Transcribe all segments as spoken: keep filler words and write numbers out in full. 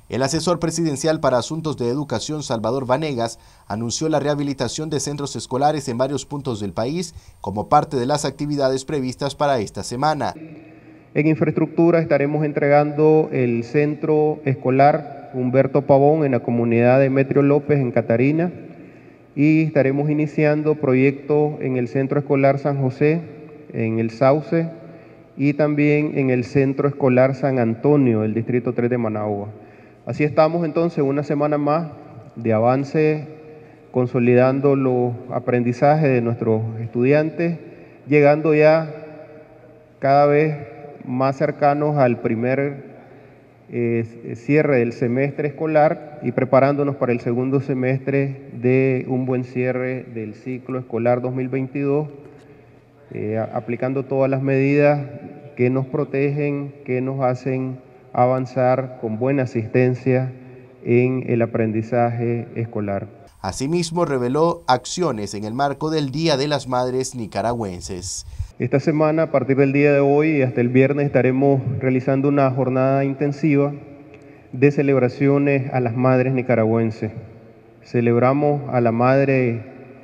El asesor presidencial para asuntos de educación, Salvador Vanegas, anunció la rehabilitación de centros escolares en varios puntos del país como parte de las actividades previstas para esta semana. En infraestructura estaremos entregando el centro escolar Humberto Pavón en la comunidad de Metrio López en Catarina y estaremos iniciando proyectos en el centro escolar San José, en el Sauce y también en el centro escolar San Antonio, del distrito tres de Managua. Así estamos entonces una semana más de avance, consolidando los aprendizajes de nuestros estudiantes, llegando ya cada vez más cercanos al primer eh, cierre del semestre escolar y preparándonos para el segundo semestre de un buen cierre del ciclo escolar dos mil veintidós, eh, aplicando todas las medidas que nos protegen, que nos hacen avanzar con buena asistencia en el aprendizaje escolar. Asimismo, reveló acciones en el marco del Día de las Madres Nicaragüenses. Esta semana, a partir del día de hoy y hasta el viernes, estaremos realizando una jornada intensiva de celebraciones a las madres nicaragüenses. Celebramos a la madre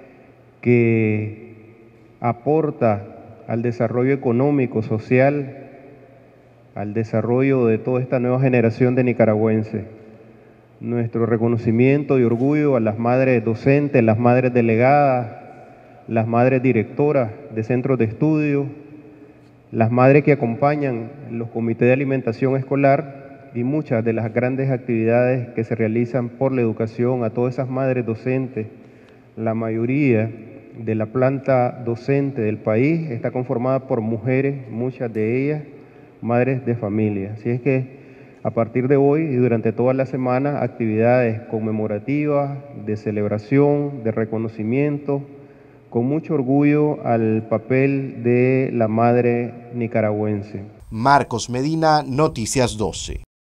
que aporta al desarrollo económico, social, al desarrollo de toda esta nueva generación de nicaragüenses. Nuestro reconocimiento y orgullo a las madres docentes, las madres delegadas, las madres directoras de centros de estudio, las madres que acompañan los comités de alimentación escolar y muchas de las grandes actividades que se realizan por la educación a todas esas madres docentes. La mayoría de la planta docente del país está conformada por mujeres, muchas de ellas madres de familia. Así es que a partir de hoy y durante toda la semana, actividades conmemorativas, de celebración, de reconocimiento, con mucho orgullo al papel de la madre nicaragüense. Marcos Medina, Noticias doce.